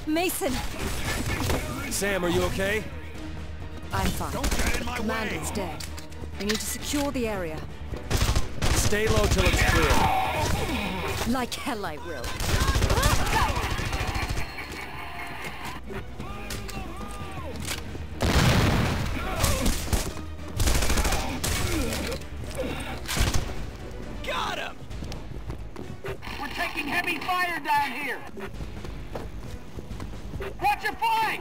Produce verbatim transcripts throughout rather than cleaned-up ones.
Mason! Sam, are you okay? I'm fine. Don't get in my Commander's way. dead. We need to secure the area. Stay low till it's clear. Like hell I will. Got him! We're taking heavy fire down here! Watch your flank!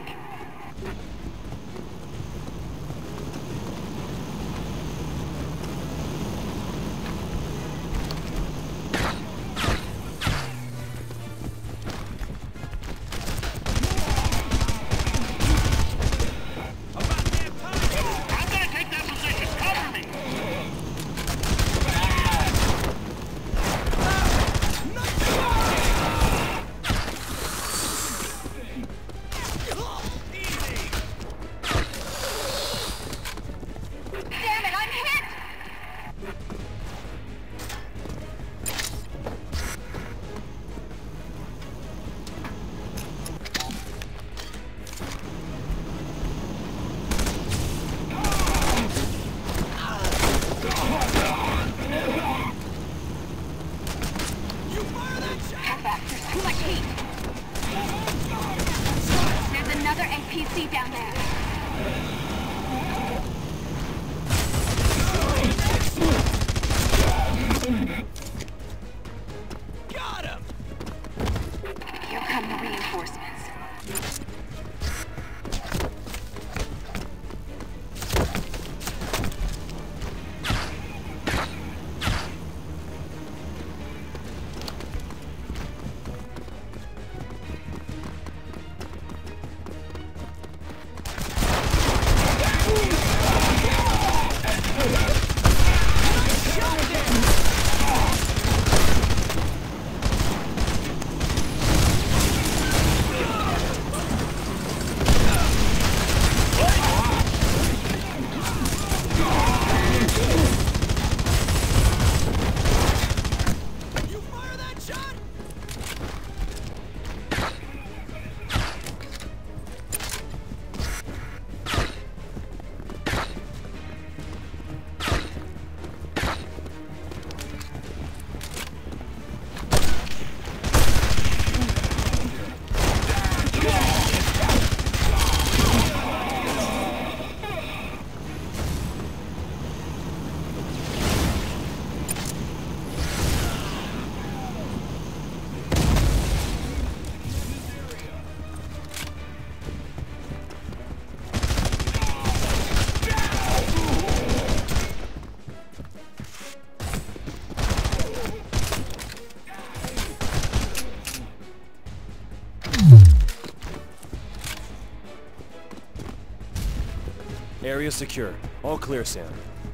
I'm gonna take that position. Cover me! Damn it, I'm hit! Come back, there's too much heat. There's another N P C down there. Got him! Here come the reinforcements. You fire that shot? Area secure. All clear, Sam.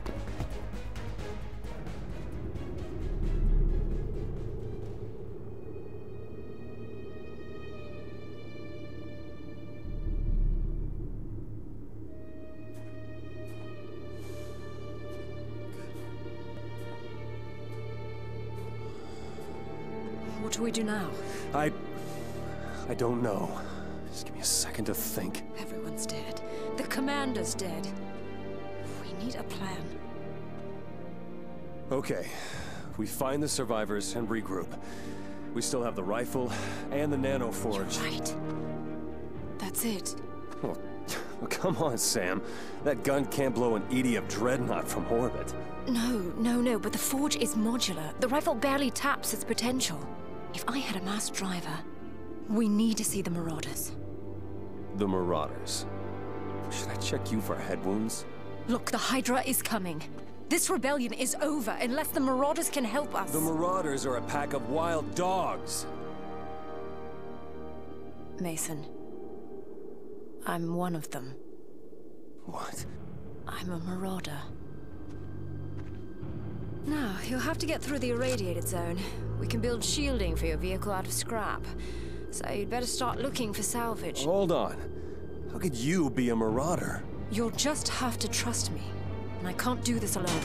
What do we do now? I... I don't know. Just give me a second to think. Everyone's dead. The commander's dead. We need a plan. Okay. We find the survivors and regroup. We still have the rifle and the nano forge. Right. That's it. Well, come on, Sam. That gun can't blow an E D F dreadnought from orbit. No, no, no, but the forge is modular. The rifle barely taps its potential. If I had a mass driver, we need to see the Marauders. The Marauders. Should I check you for head wounds? Look, the Hydra is coming. This rebellion is over unless the Marauders can help us. The Marauders are a pack of wild dogs. Mason, I'm one of them. What? I'm a Marauder. Now, you'll have to get through the irradiated zone. We can build shielding for your vehicle out of scrap. So you'd better start looking for salvage. Hold on. How could you be a Marauder? You'll just have to trust me. And I can't do this alone.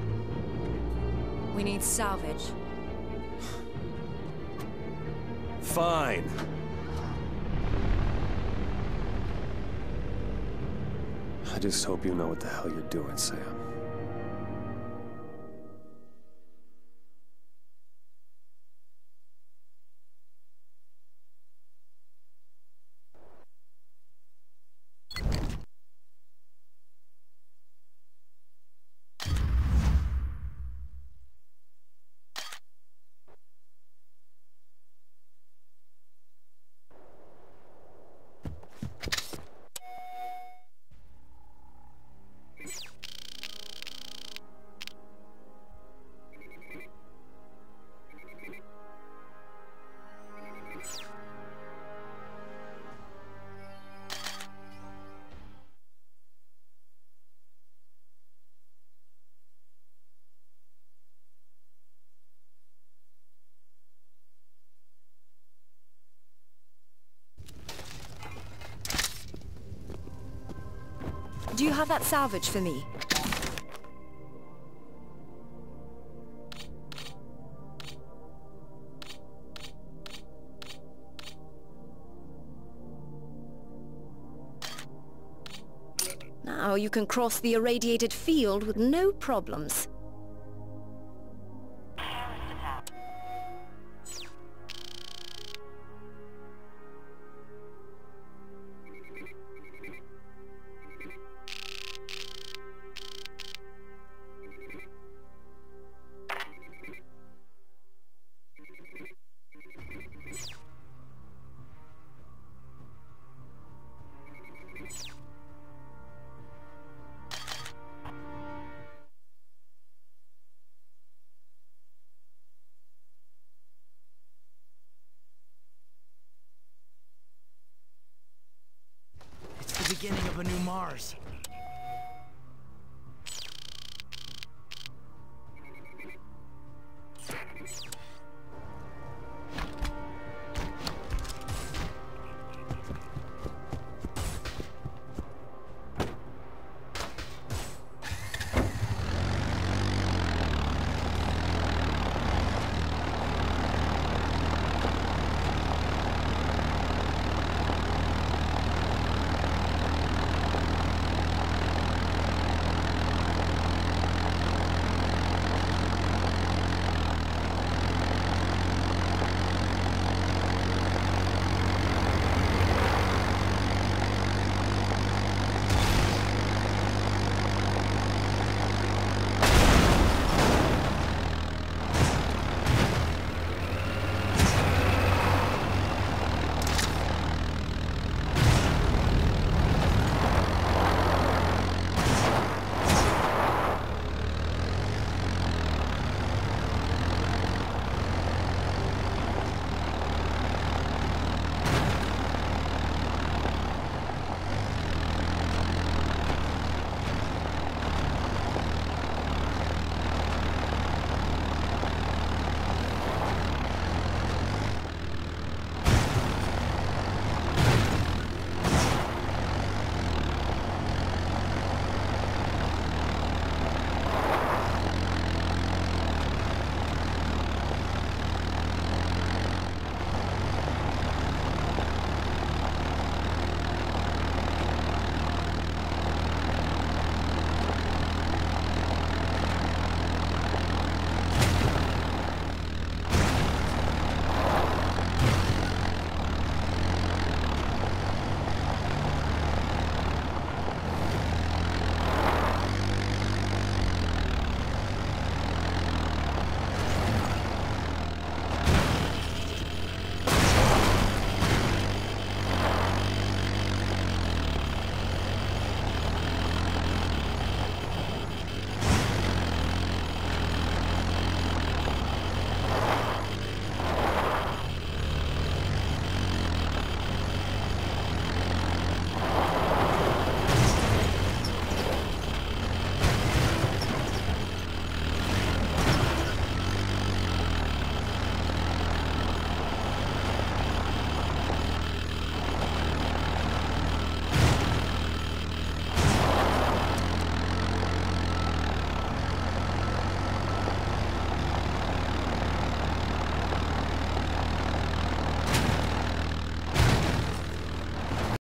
We need salvage. fine. I just hope you know what the hell you're doing, Sam. Do you have that salvage for me? Now you can cross the irradiated field with no problems. Beginning of a new Mars.